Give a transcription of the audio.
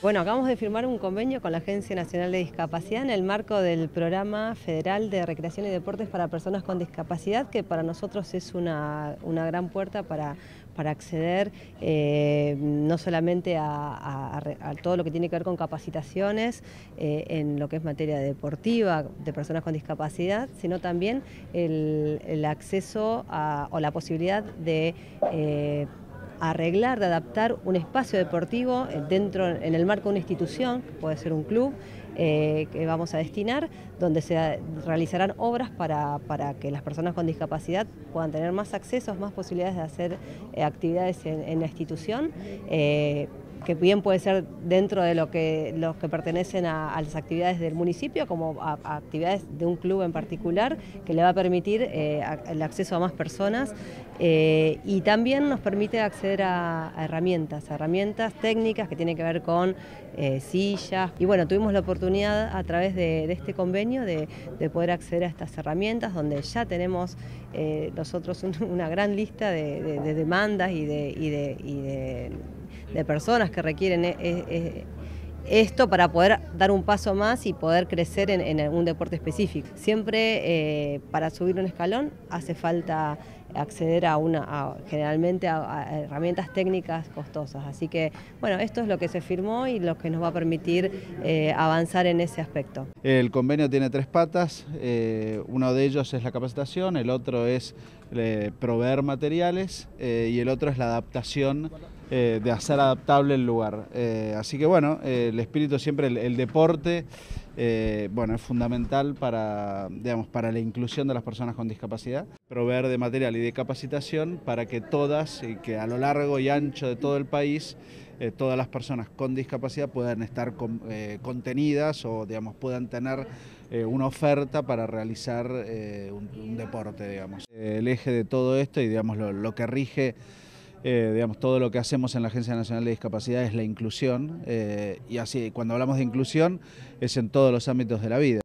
Bueno, acabamos de firmar un convenio con la Agencia Nacional de Discapacidad en el marco del Programa Federal de Recreación y Deportes para Personas con Discapacidad, que para nosotros es una gran puerta para acceder no solamente a todo lo que tiene que ver con capacitaciones en lo que es materia deportiva de personas con discapacidad, sino también el acceso o la posibilidad de arreglar, de adaptar un espacio deportivo en el marco de una institución, puede ser un club, que vamos a destinar, donde se realizarán obras para que las personas con discapacidad puedan tener más accesos, más posibilidades de hacer actividades en la institución. Que bien puede ser dentro de los que pertenecen a las actividades del municipio, como a actividades de un club en particular, que le va a permitir el acceso a más personas y también nos permite acceder a herramientas técnicas que tienen que ver con sillas. Y bueno, tuvimos la oportunidad a través de este convenio de poder acceder a estas herramientas, donde ya tenemos nosotros una gran lista de demandas y de personas que requieren esto para poder dar un paso más y poder crecer en algún deporte específico. Siempre para subir un escalón hace falta acceder generalmente a herramientas técnicas costosas. Así que, bueno, esto es lo que se firmó y lo que nos va a permitir avanzar en ese aspecto. El convenio tiene tres patas, uno de ellos es la capacitación, el otro es proveer materiales y el otro es la adaptación, de hacer adaptable el lugar. Así que bueno, el espíritu siempre, el deporte, bueno, es fundamental para la inclusión de las personas con discapacidad. Proveer de material y de capacitación para que todas, y que a lo largo y ancho de todo el país, todas las personas con discapacidad puedan estar contenidas o puedan tener una oferta para realizar un deporte. El eje de todo esto y lo que rige todo lo que hacemos en la Agencia Nacional de Discapacidad es la inclusión, y así cuando hablamos de inclusión es en todos los ámbitos de la vida.